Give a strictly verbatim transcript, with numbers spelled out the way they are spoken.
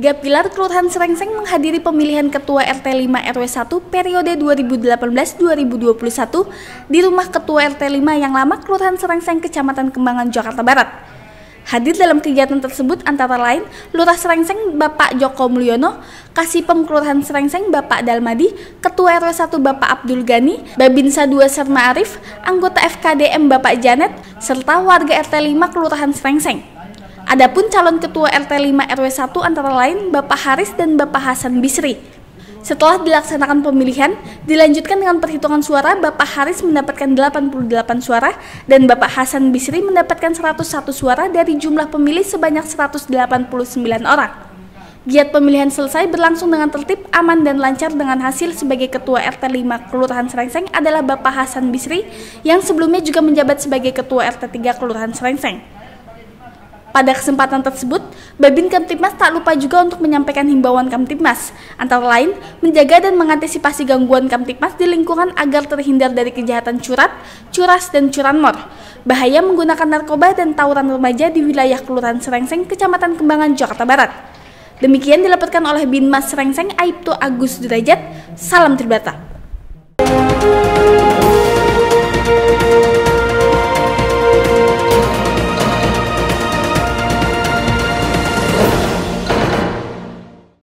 Tiga pilar Kelurahan Srengseng menghadiri pemilihan Ketua R T lima R W satu periode dua ribu delapan belas dua ribu dua puluh satu di rumah Ketua R T lima yang lama Kelurahan Srengseng, Kecamatan Kembangan, Jakarta Barat. Hadir dalam kegiatan tersebut antara lain Lurah Srengseng Bapak Joko Mulyono, Kasipem Kelurahan Srengseng Bapak Dalmadi, Ketua R W satu Bapak Abdul Ghani, Babinsa dua Serma Arif, anggota F K D M Bapak Janet, serta warga R T lima Kelurahan Srengseng. Adapun calon Ketua R T lima R W satu antara lain Bapak Haris dan Bapak Hasan Bisri. Setelah dilaksanakan pemilihan, dilanjutkan dengan perhitungan suara. Bapak Haris mendapatkan delapan puluh delapan suara dan Bapak Hasan Bisri mendapatkan seratus satu suara dari jumlah pemilih sebanyak seratus delapan puluh sembilan orang. Giat pemilihan selesai berlangsung dengan tertib, aman dan lancar dengan hasil sebagai Ketua R T lima Kelurahan Srengseng adalah Bapak Hasan Bisri yang sebelumnya juga menjabat sebagai Ketua R T tiga Kelurahan Srengseng. Pada kesempatan tersebut, Babin Kamtibmas tak lupa juga untuk menyampaikan himbauan Kamtibmas, antara lain menjaga dan mengantisipasi gangguan Kamtibmas di lingkungan agar terhindar dari kejahatan curat, curas, dan curanmor, bahaya menggunakan narkoba dan tawuran remaja di wilayah Kelurahan Srengseng, Kecamatan Kembangan, Jakarta Barat. Demikian dilaporkan oleh Binmas Srengseng Aibtu Agus Derajat. Salam Tribata.